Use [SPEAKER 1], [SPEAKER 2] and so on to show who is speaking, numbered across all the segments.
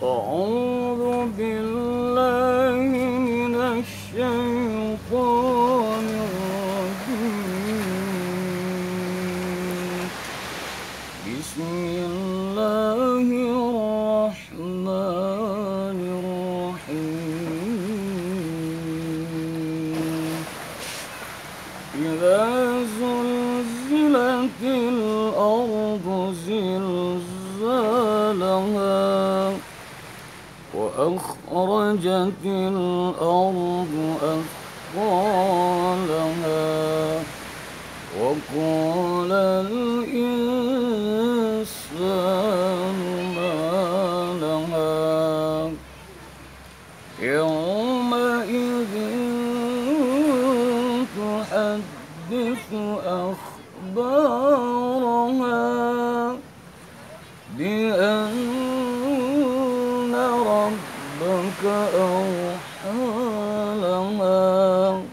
[SPEAKER 1] أعوذ بالله من الشيطان الرجيم. بسم الله الرحمن الرحيم. إذا زلزلت الأرض زلزالها وأخرجت الأرض أثقالها وقال الإنسان ما لها يومئذ تحدث أخبارها بأن ربك أوحى لها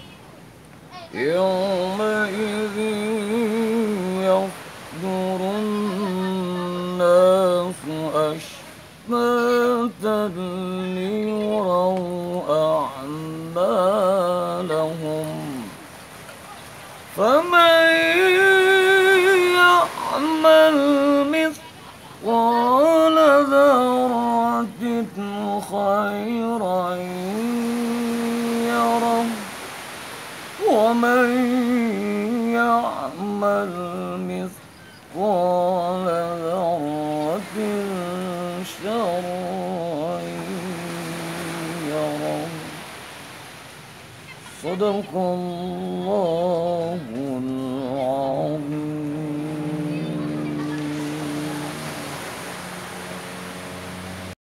[SPEAKER 1] يومئذ يصدر الناس أشتاتا ليروا أعمالهم فمن يعمل مثقال ذرة خيرا يره ومن يعمل مثقال ذرة شرا يره. صدق الله